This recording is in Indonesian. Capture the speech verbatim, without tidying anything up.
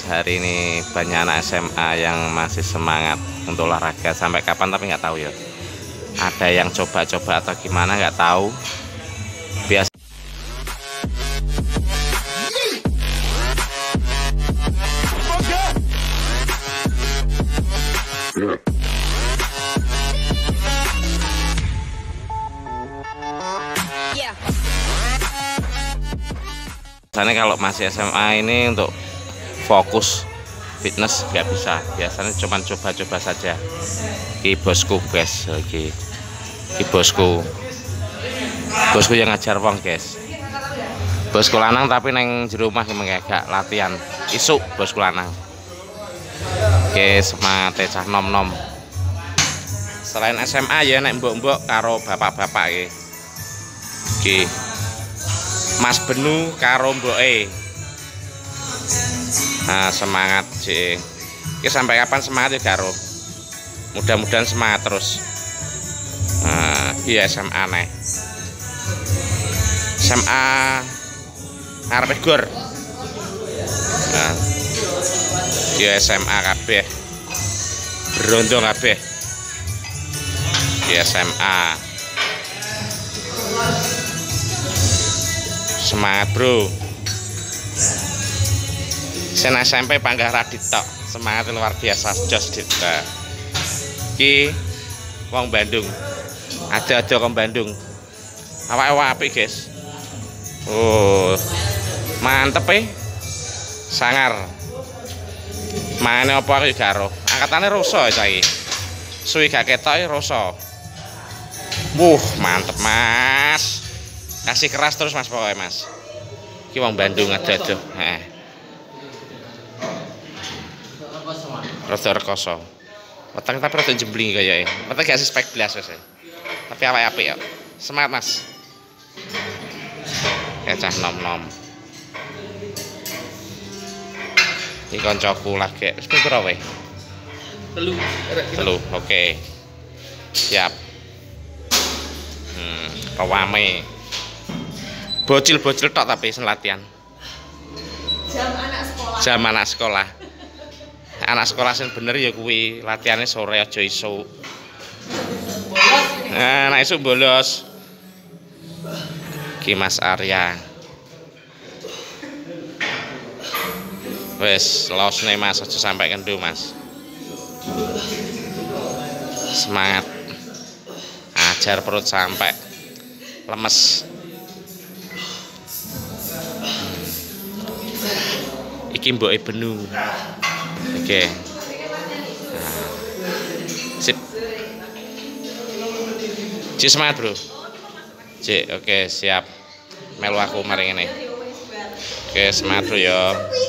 hari ini banyak anak S M A yang masih semangat untuk olahraga. Sampai kapan tapi nggak tahu ya. Ada yang coba-coba atau gimana nggak tahu. Biasa. Biasanya kalau masih S M A ini untuk fokus fitness nggak bisa. Biasanya cuma coba-coba saja. Ki bosku guys, lagi ki bosku, bosku yang ngajar wong guys. Bosku lanang tapi neng di rumah yang gak latihan. Isuk bosku lanang. Oke, semangat cah nom nom. Selain S M A ya nek mbok-mbok karo bapak-bapak iki. Oke. Mas Benu karo mboke. Nah, semangat sih. Iki sampai kapan semangat ya karo? Mudah-mudahan semangat terus. Nah, iya S M A nih. S M A arep gor. Nah. Iya S M A kabeh. Berondong kabeh. Iya S M A. Semangat bro. Sen S M P Panggah Radit tok. Semangat luar biasa jos Dita. Ki wong Bandung. Aja-aja ke Bandung. Awak-awak apik guys. Oh. Mantep e. Sangar. Mane apa aku gak ro. Angkatane Roso saiki. Suwi gak ketok Roso. Wuh, mantep Mas. Kasih keras terus Mas pokoknya Mas. Ki wong Bandung aja-aja. Heeh. Rada rekoso. Weteng tapi rada jembling kayake. Weteng gak spek blas wis. Tapi awake apik ya. Semangat Mas. Ya cah nom-nom. Iki kancaku lagi. Wis pira wae? Telu. Telu. Oke. Siap. Hmm, rawame. Bocil-bocil tok tapi sen latihan. Jam anak sekolah. Jam anak sekolah. Anak sekolah sing bener ya kuwi latihannya sore aja iso. Nah, nek isuk bolos. Ki Mas Arya. Wes, losne Mas aja sampai kendu Mas. Semangat. Ajar perut sampai lemes. Iki mboke Benu. Oke. Nah. Sip. Cik semangat, Bro. Cik, oke, siap. Melu aku mari ngene. Oke, semangat, Bro ya.